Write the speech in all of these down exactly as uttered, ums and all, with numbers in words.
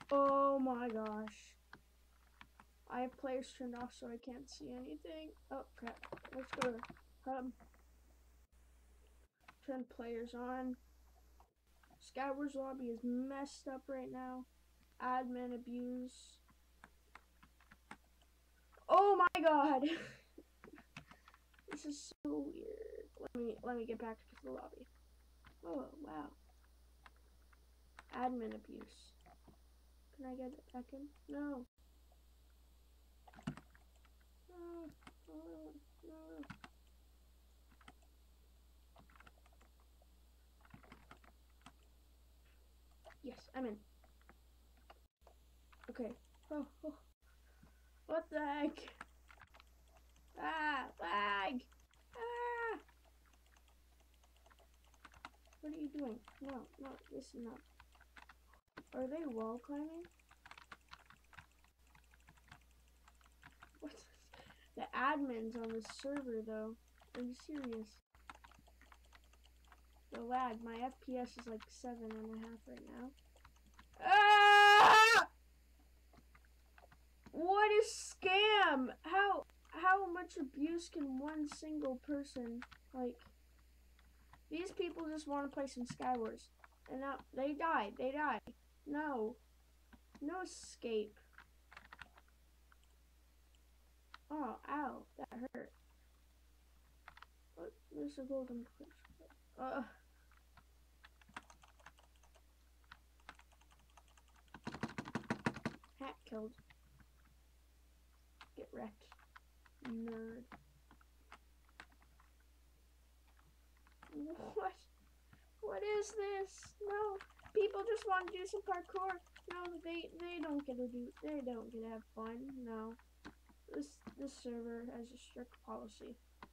Oh my gosh. I have players turned off so I can't see anything. Oh crap. Let's go to hub. Turn players on. Skywars lobby is messed up right now. Admin abuse. Oh my god. This is so weird. Let me let me get back to the lobby. Oh wow. Admin abuse. Can I get it back in? No. No. No. No. Yes, I'm in. Okay. Oh, oh. What the heck? Ah, lag! Ah! What are you doing? No, no, this is not. Are they wall climbing? What? The admins on the server, though. Are you serious? The lag. My F P S is like seven and a half right now. Ah! What is scam? How how much abuse can one single person, like, these people just want to play some Skywars. And now they die. They die. No. No escape. Oh, ow. That hurt. What? There's a golden push. Uh Hat killed. Get wrecked. Nerd. What? What is this? No. People just want to do some parkour. No, they they don't get to do they don't get to have fun. No. This this server has a strict policy.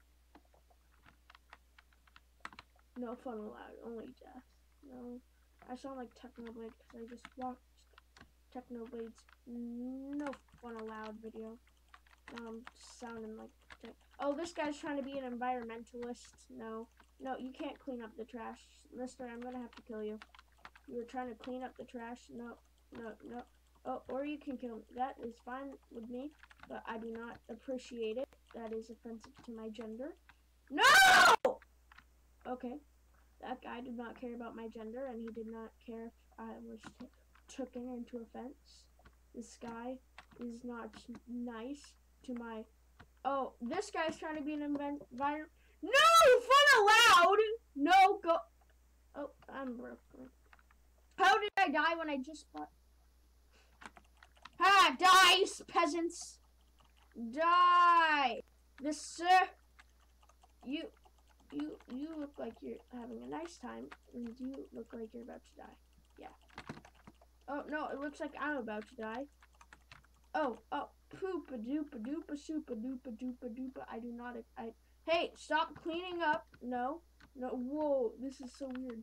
No fun allowed, only death. No. I sound like Technoblade because I just watched Technoblade's no fun allowed video. Um, sounding like tech. Oh, this guy's trying to be an environmentalist. No. No, you can't clean up the trash. Mister, I'm gonna have to kill you. You were trying to clean up the trash. No, no, no. Oh, or you can kill me. That is fine with me, but I do not appreciate it. That is offensive to my gender. No! Okay. That guy did not care about my gender, and he did not care if I was taken into offense. This guy is not nice to my... Oh, this guy's trying to be an environment... No! Fun allowed! No, go... Oh, I'm broken. How did I die when I just bought... Ah, die, peasants! Die! This, sir... You... You you look like you're having a nice time, and you look like you're about to die. Yeah. Oh, no, it looks like I'm about to die. Oh, oh, poopa doopa doopa super doopa doopa doopa. I do not, I, hey, stop cleaning up. No, no, whoa, this is so weird.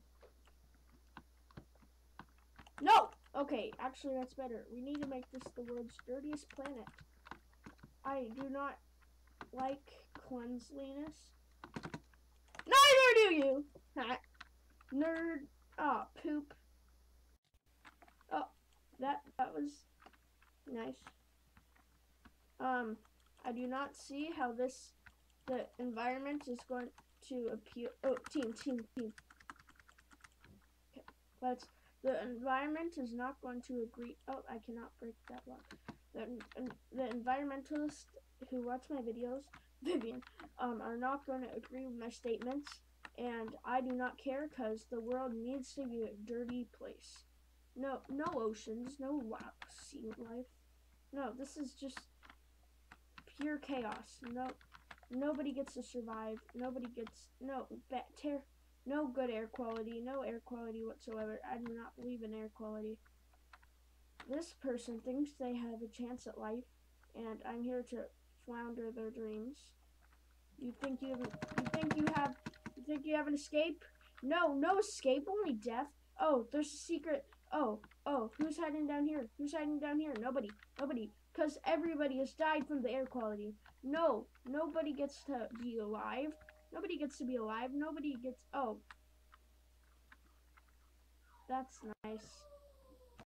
No! Okay, actually, that's better. We need to make this the world's dirtiest planet. I do not like cleanliness. Neither do you! Nerd. Oh, poop. Oh, that, that was nice. Um, I do not see how this, the environment is going to appeal. Oh, team, team, team. Okay, let's, the environment is not going to agree. Oh, I cannot break that lock. The, the environmentalists who watch my videos, Vivian, um, are not going to agree with my statements. And I do not care because the world needs to be a dirty place. No, no oceans, no wow, sea life. No, this is just pure chaos. No, nobody gets to survive. Nobody gets no better, no good air quality, no air quality whatsoever. I do not believe in air quality. This person thinks they have a chance at life, and I'm here to flounder their dreams. You think you have? You think you have? You think you have an escape? No, no escape, only death. Oh, there's a secret. Oh, oh, who's hiding down here? Who's hiding down here? Nobody, nobody. Because everybody has died from the air quality. No, nobody gets to be alive. Nobody gets to be alive. Nobody gets, oh. That's nice.